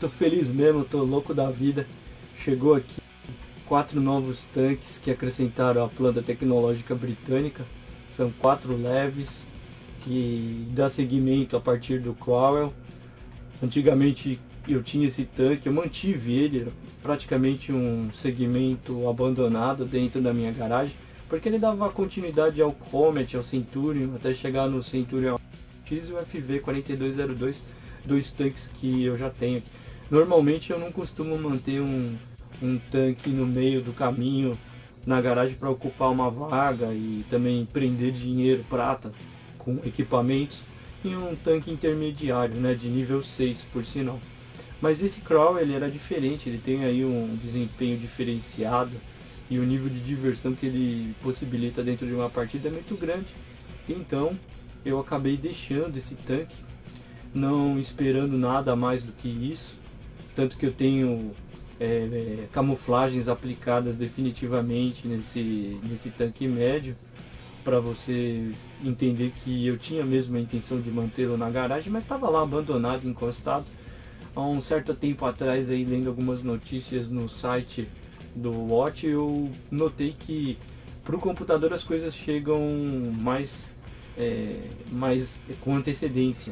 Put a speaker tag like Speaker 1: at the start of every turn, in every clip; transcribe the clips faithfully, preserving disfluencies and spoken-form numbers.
Speaker 1: tô feliz mesmo, tô louco da vida. Chegou aqui quatro novos tanques que acrescentaram a planta tecnológica britânica. São quatro leves que dá seguimento a partir do Crowell. Antigamente eu tinha esse tanque, eu mantive ele, praticamente um segmento abandonado dentro da minha garagem, porque ele dava continuidade ao Comet, ao Centurion, até chegar no Centurion X e o F V quarenta e dois zero dois, dois tanques que eu já tenho aqui. Normalmente eu não costumo manter um, um tanque no meio do caminho na garagem para ocupar uma vaga e também prender dinheiro, prata, com equipamentos, em um tanque intermediário, né, de nível seis por sinal. Mas esse Crawl ele era diferente, ele tem aí um desempenho diferenciado e o nível de diversão que ele possibilita dentro de uma partida é muito grande. Então eu acabei deixando esse tanque, não esperando nada mais do que isso, tanto que eu tenho é, é, camuflagens aplicadas definitivamente nesse, nesse tanque médio, para você entender que eu tinha mesmo a intenção de mantê-lo na garagem, mas estava lá abandonado, encostado. Há um certo tempo atrás, aí, lendo algumas notícias no site do Watch, eu notei que para o computador as coisas chegam mais, é, mais com antecedência.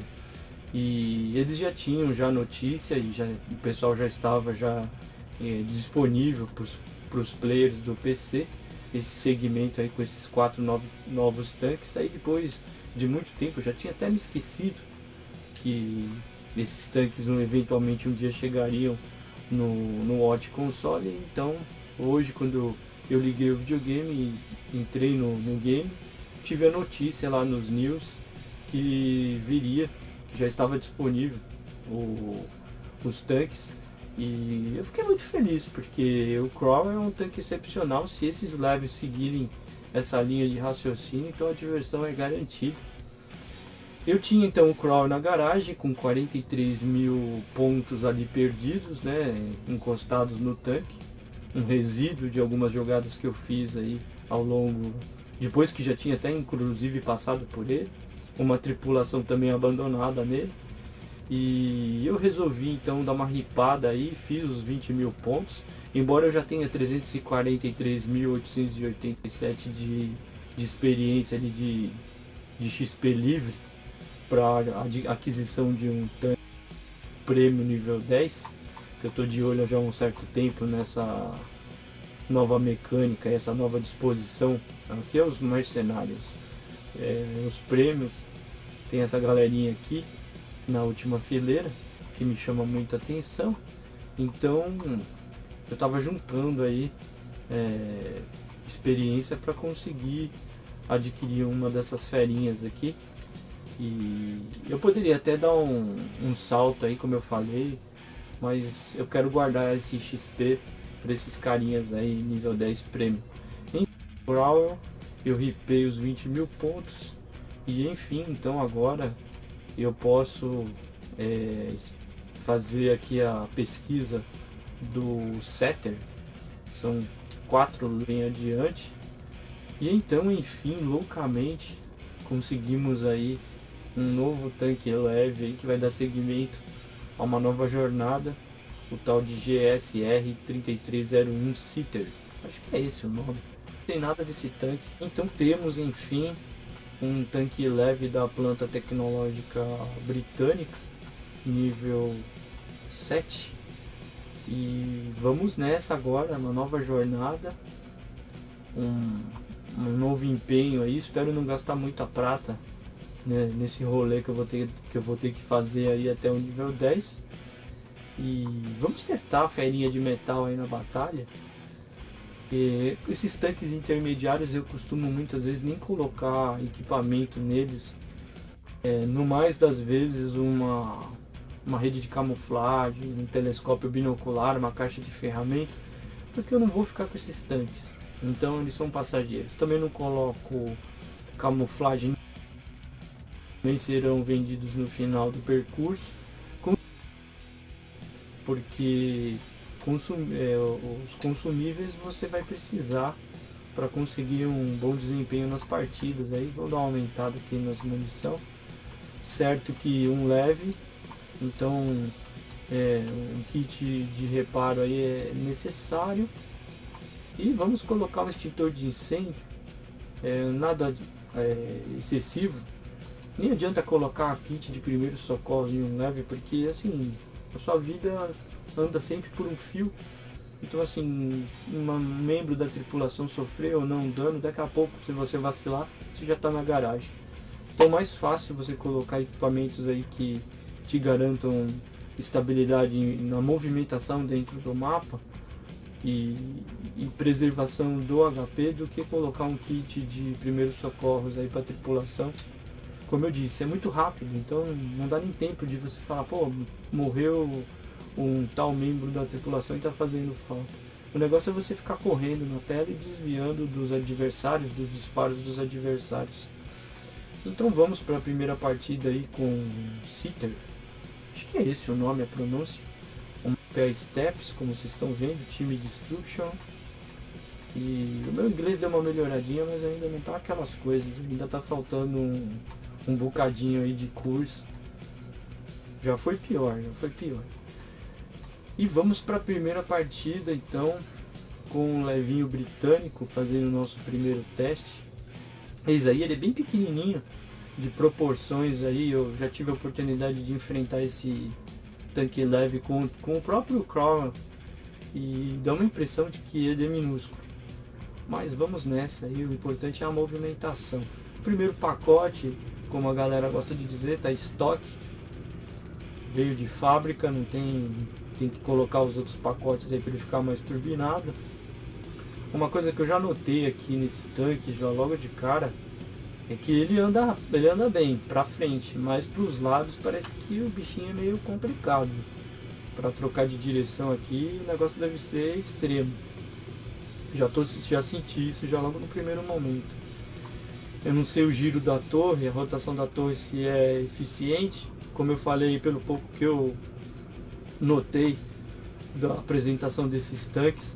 Speaker 1: E eles já tinham já notícia e já, o pessoal já estava já é, disponível para os players do P C, esse segmento aí com esses quatro novos, novos tanques. Aí depois de muito tempo, eu já tinha até me esquecido que esses tanques eventualmente um dia chegariam no, no Watch console. Então hoje, quando eu liguei o videogame e entrei no, no game, tive a notícia lá nos news que viria, que já estava disponível o, os tanques. E eu fiquei muito feliz, porque o Crawl é um tanque excepcional. Se esses leves seguirem essa linha de raciocínio, então a diversão é garantida. Eu tinha então o Crawl na garagem com quarenta e três mil pontos ali perdidos, né, encostados no tanque, um resíduo de algumas jogadas que eu fiz aí ao longo, depois que já tinha até inclusive passado por ele, uma tripulação também abandonada nele. E eu resolvi então dar uma ripada aí, fiz os vinte mil pontos, embora eu já tenha trezentos e quarenta e três mil oitocentos e oitenta e sete de, de experiência ali de, de X P livre para a aquisição de um tanque prêmio nível dez, que eu estou de olho já há um certo tempo nessa nova mecânica, essa nova disposição. Aqui é os mercenários, é, os prêmios, tem essa galerinha aqui na última fileira que me chama muita atenção. Então eu estava juntando aí é, experiência para conseguir adquirir uma dessas ferinhas aqui. E eu poderia até dar um, um salto aí, como eu falei, mas eu quero guardar esse X P para esses carinhas aí nível dez prêmio. Em Brawl eu ripei os vinte mil pontos e enfim, então agora eu posso é, fazer aqui a pesquisa do Setter. São quatro linhas adiante. E então, enfim, loucamente conseguimos aí um novo tanque leve aí, que vai dar seguimento a uma nova jornada, o tal de G S R trinta e três zero um Setter. Acho que é esse o nome. Não tem nada desse tanque. Então temos, enfim, um tanque leve da planta tecnológica britânica, nível sete. E vamos nessa agora, uma nova jornada, um, um novo empenho aí. Espero não gastar muita prata, né, nesse rolê que eu, vou ter, que eu vou ter que fazer aí até o nível dez. E vamos testar a ferinha de metal aí na batalha. E esses tanques intermediários eu costumo muitas vezes nem colocar equipamento neles, é, no mais das vezes uma, uma rede de camuflagem, um telescópio binocular, uma caixa de ferramenta, porque eu não vou ficar com esses tanques, então eles são passageiros. Também não coloco camuflagem, nem serão vendidos no final do percurso, porque Consum é, os consumíveis você vai precisar para conseguir um bom desempenho nas partidas. Aí vou dar uma aumentada aqui nas munição, certo que um leve, então é, um kit de reparo aí é necessário. E vamos colocar um extintor de incêndio, é, nada é, excessivo. Nem adianta colocar kit de primeiro socorro em um leve, porque assim, a sua vida anda sempre por um fio. Então assim, um membro da tripulação sofrer ou não dano, daqui a pouco, se você vacilar, você já está na garagem. Então mais fácil você colocar equipamentos aí que te garantam estabilidade na movimentação dentro do mapa e, e preservação do H P do que colocar um kit de primeiros socorros aí para tripulação. Como eu disse, é muito rápido, então não dá nem tempo de você falar, pô, morreu um tal membro da tripulação e está fazendo falta. O negócio é você ficar correndo na tela e desviando dos adversários, dos disparos dos adversários. Então vamos para a primeira partida aí com Scyther. Acho que é esse o nome, a pronúncia. Um pé Steps, como vocês estão vendo, time Destruction. E o meu inglês deu uma melhoradinha, mas ainda não tá aquelas coisas, ainda tá faltando um, um bocadinho aí de curso. Já foi pior, já foi pior. E vamos para a primeira partida então, com um levinho britânico fazendo o nosso primeiro teste. Eis aí, ele é bem pequenininho, de proporções aí, eu já tive a oportunidade de enfrentar esse tanque leve com, com o próprio Crowell e dá uma impressão de que ele é minúsculo. Mas vamos nessa aí, o importante é a movimentação. O primeiro pacote, como a galera gosta de dizer, tá estoque, veio de fábrica, não tem, tem que colocar os outros pacotes aí para ele ficar mais turbinado. Uma coisa que eu já notei aqui nesse tanque, já logo de cara, é que ele anda, ele anda bem para frente, mas para os lados parece que o bichinho é meio complicado. Para trocar de direção aqui, o negócio deve ser extremo. Já, tô, já senti isso já logo no primeiro momento. Eu não sei o giro da torre, a rotação da torre se é eficiente. Como eu falei, pelo pouco que eu notei da apresentação desses tanques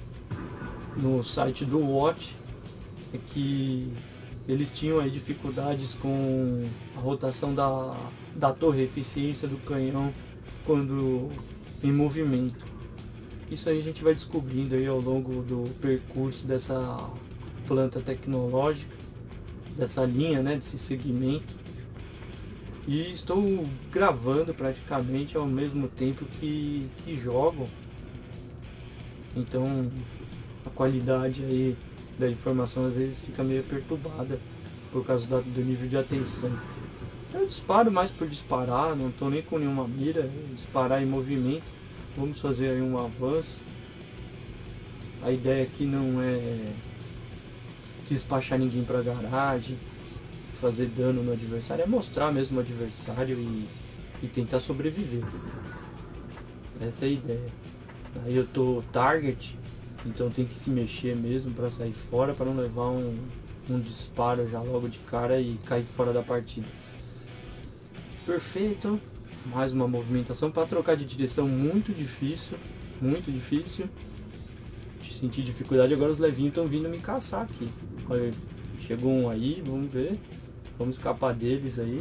Speaker 1: no site do Watch, é que eles tinham aí dificuldades com a rotação da, da torre, a eficiência do canhão quando em movimento. Isso aí a gente vai descobrindo aí ao longo do percurso dessa planta tecnológica, dessa linha, né, desse segmento. E estou gravando praticamente ao mesmo tempo que, que jogo. Então a qualidade aí da informação às vezes fica meio perturbada por causa do, do nível de atenção. Eu disparo mais por disparar, não estou nem com nenhuma mira, disparar em movimento. Vamos fazer aí um avanço. A ideia aqui não é despachar ninguém para a garagem, fazer dano no adversário, é mostrar mesmo o adversário e, e tentar sobreviver. Essa é a ideia. Aí eu tô target, então tem que se mexer mesmo para sair fora, para não levar um, um disparo já logo de cara e cair fora da partida. Perfeito. Mais uma movimentação para trocar de direção, muito difícil, muito difícil. Senti dificuldade, agora os levinhos estão vindo me caçar aqui. Olha, chegou um aí, vamos ver. Vamos escapar deles aí.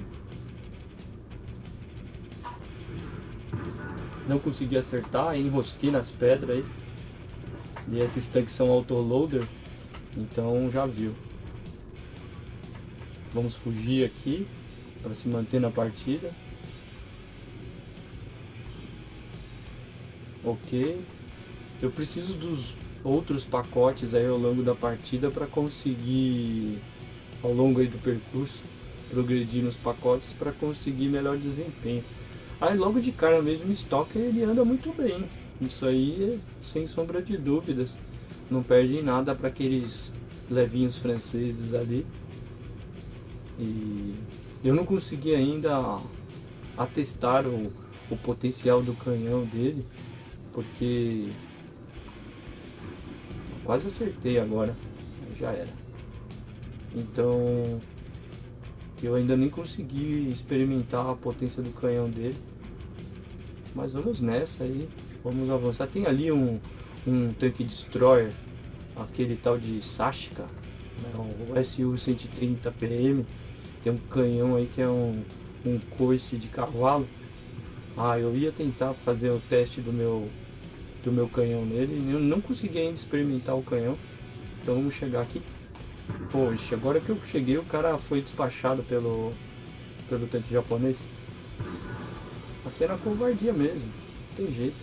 Speaker 1: Não consegui acertar, enrosquei nas pedras aí. E esses tanques são autoloader, então já viu. Vamos fugir aqui para se manter na partida. Ok. Eu preciso dos outros pacotes aí ao longo da partida para conseguir, ao longo aí do percurso, progredir nos pacotes para conseguir melhor desempenho. Aí logo de cara mesmo, o estoque ele anda muito bem. Isso aí é sem sombra de dúvidas. Não perde em nada para aqueles levinhos franceses ali. E eu não consegui ainda atestar o, o potencial do canhão dele, porque quase acertei agora, já era. Então eu ainda nem consegui experimentar a potência do canhão dele, mas vamos nessa aí, vamos avançar. Tem ali um, um tanque destroyer, aquele tal de Sashka, né, o S U cento e trinta P M. Tem um canhão aí que é um, um coice de cavalo. Ah, eu ia tentar fazer o teste do meu, do meu canhão nele, eu não consegui ainda experimentar o canhão. Então vamos chegar aqui. Poxa, agora que eu cheguei, o cara foi despachado pelo, pelo tanque japonês. Aqui era covardia mesmo, não tem jeito.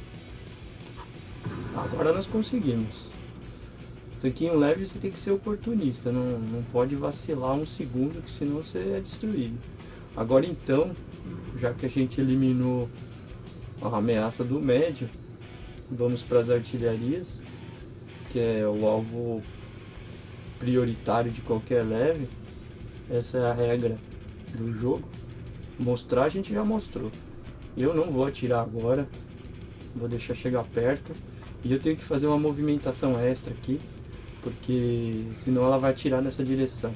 Speaker 1: Agora nós conseguimos. Tanquinho leve, você tem que ser oportunista, não, não pode vacilar um segundo, que senão você é destruído. Agora então, já que a gente eliminou a ameaça do médio, vamos para as artilharias, que é o alvo prioritário de qualquer leve. Essa é a regra do jogo. Mostrar a gente já mostrou. Eu não vou atirar agora, vou deixar chegar perto. E eu tenho que fazer uma movimentação extra aqui, porque senão ela vai atirar nessa direção.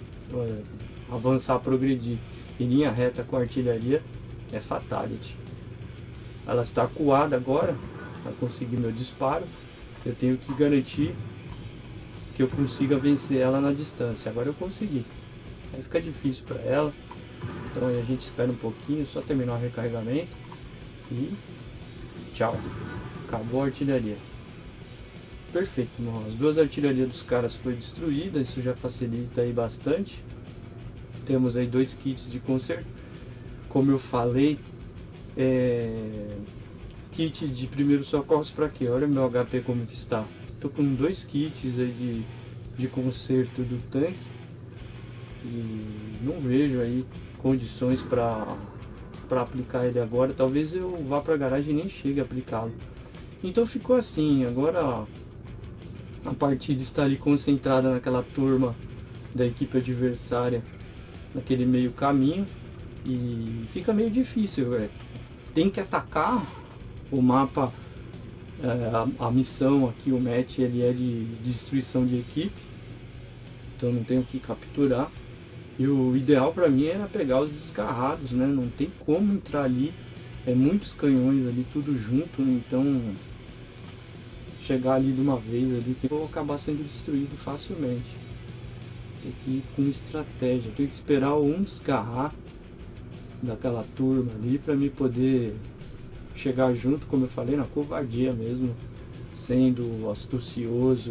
Speaker 1: Avançar, progredir em linha reta com a artilharia é fatality. Ela está acuada agora, vai conseguir meu disparo. Eu tenho que garantir que eu consiga vencer ela na distância. Agora eu consegui. Aí fica difícil para ela. Então aí a gente espera um pouquinho, só terminar o recarregamento. E tchau. Acabou a artilharia. Perfeito, irmão. As duas artilharias dos caras foram destruídas. Isso já facilita aí bastante. Temos aí dois kits de conserto. Como eu falei, é... kit de primeiros socorros para quê? Olha o meu H P como que está. Tô com dois kits aí de, de conserto do tanque. E não vejo aí condições para para aplicar ele agora. Talvez eu vá para a garagem e nem chegue a aplicá-lo. Então ficou assim. Agora a partida está ali concentrada naquela turma da equipe adversária, naquele meio caminho, e fica meio difícil, véio. Tem que atacar o mapa, é, a, a missão aqui, o match, ele é de, de destruição de equipe, então não tenho que capturar. E o ideal para mim era pegar os desgarrados, né? Não tem como entrar ali, é muitos canhões ali, tudo junto, então chegar ali de uma vez ali, que eu vou acabar sendo destruído facilmente. Tem que ir com estratégia, tem que esperar um desgarrar daquela turma ali para me poder chegar junto, como eu falei, na covardia mesmo, sendo astucioso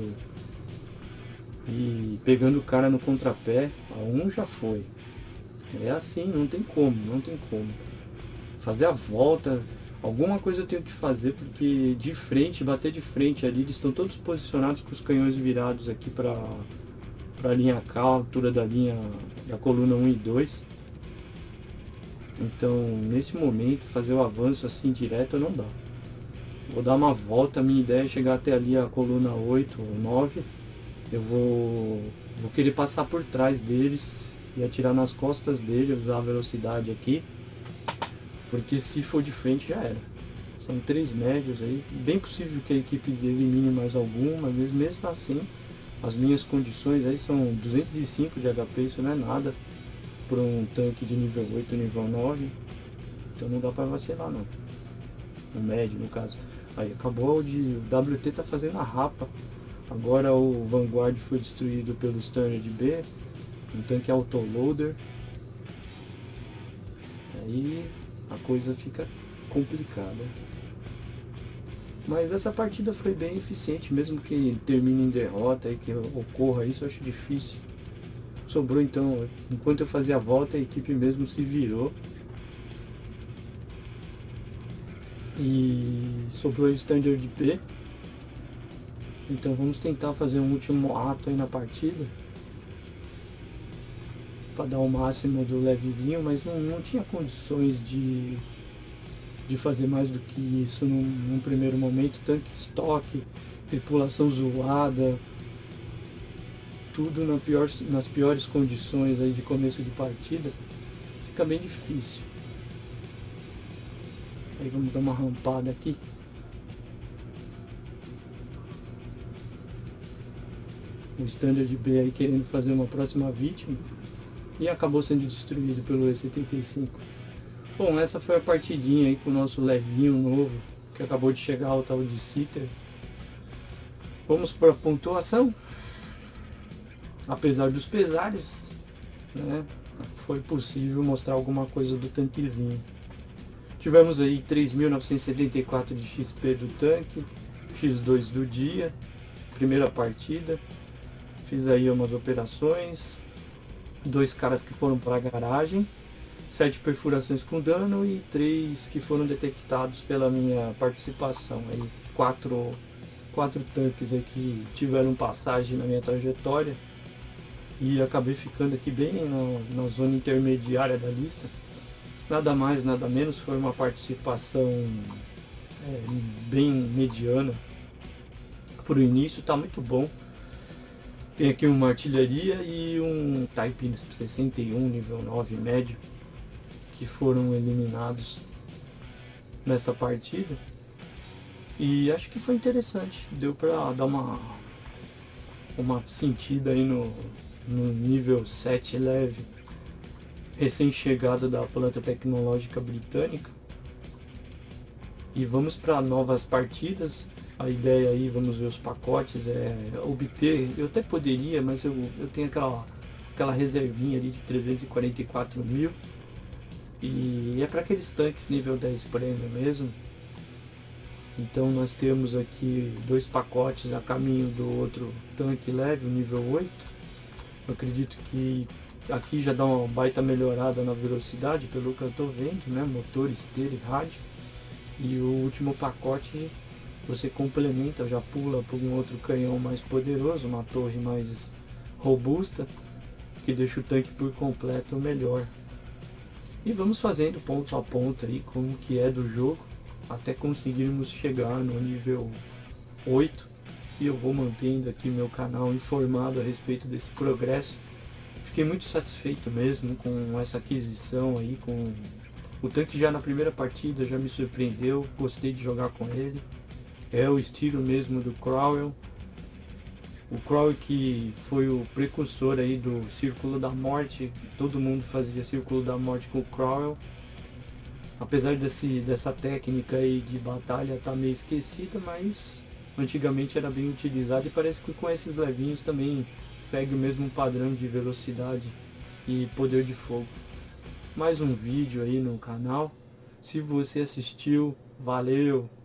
Speaker 1: e pegando o cara no contrapé. A um já foi. É assim, não tem como, não tem como. Fazer a volta, alguma coisa eu tenho que fazer, porque de frente, bater de frente ali, eles estão todos posicionados com os canhões virados aqui para para a linha K, a altura da linha da coluna um e dois. Então, nesse momento, fazer o avanço assim direto não dá. Vou dar uma volta, minha ideia é chegar até ali a coluna oito ou nove. Eu vou, vou querer passar por trás deles e atirar nas costas dele, usar a velocidade aqui. Porque se for de frente já era. São três médios aí. Bem possível que a equipe elimine mais algum, mas mesmo assim, as minhas condições aí são duzentos e cinco de H P, isso não é nada por um tanque de nível oito, nível nove. Então não dá pra vacilar não. O médio no caso. Aí acabou de... O W T tá fazendo a rapa. Agora o Vanguard foi destruído pelo Standard B. Um tanque autoloader. Aí a coisa fica complicada. Mas essa partida foi bem eficiente, mesmo que termine em derrota e que ocorra isso, eu acho difícil. Sobrou então, enquanto eu fazia a volta, a equipe mesmo se virou. E sobrou o Standard B. Então vamos tentar fazer um último ato aí na partida, para dar o máximo do levezinho, mas não, não tinha condições de, de fazer mais do que isso num, num primeiro momento. Tanque estoque, tripulação zoada, tudo na pior, nas piores condições aí de começo de partida, fica bem difícil. Aí vamos dar uma rampada aqui. O Standard B aí querendo fazer uma próxima vítima e acabou sendo destruído pelo E setenta e cinco. Bom, essa foi a partidinha aí com o nosso levinho novo que acabou de chegar, o tal de Citer. Vamos para a pontuação. Apesar dos pesares, né, foi possível mostrar alguma coisa do tanquezinho. Tivemos aí três mil novecentos e setenta e quatro de X P do tanque, X dois do dia, primeira partida. Fiz aí umas operações, dois caras que foram para a garagem, sete perfurações com dano e três que foram detectados pela minha participação. Aí quatro, quatro tanques aqui tiveram passagem na minha trajetória e acabei ficando aqui bem na, na zona intermediária da lista. Nada mais, nada menos, foi uma participação é, bem mediana para o início, tá muito bom. Tem aqui uma artilharia e um Type sessenta e um nível nove médio que foram eliminados nesta partida. E acho que foi interessante, deu para dar uma, uma sentida aí no, no nível sete leve, recém-chegado da planta tecnológica britânica. E vamos para novas partidas. A ideia aí, vamos ver os pacotes, é obter, eu até poderia, mas eu, eu tenho aquela, aquela reservinha ali de trezentos e quarenta e quatro mil. E é para aqueles tanques nível dez prêmio mesmo. Então nós temos aqui dois pacotes a caminho do outro tanque leve, o nível oito. Eu acredito que aqui já dá uma baita melhorada na velocidade, pelo que eu estou vendo, né? Motor, esteira e rádio. E o último pacote você complementa, já pula por um outro canhão mais poderoso, uma torre mais robusta, que deixa o tanque por completo melhor. E vamos fazendo ponto a ponto aí como que é do jogo, até conseguirmos chegar no nível oito. E eu vou mantendo aqui meu canal informado a respeito desse progresso. Fiquei muito satisfeito mesmo com essa aquisição aí, com o tanque já na primeira partida já me surpreendeu, gostei de jogar com ele. É o estilo mesmo do Crowell. O Crowell que foi o precursor aí do Círculo da Morte, todo mundo fazia Círculo da Morte com o Crowell. Apesar desse, dessa técnica aí de batalha tá meio esquecida, mas antigamente era bem utilizado e parece que com esses levinhos também segue o mesmo padrão de velocidade e poder de fogo. Mais um vídeo aí no canal. Se você assistiu, valeu!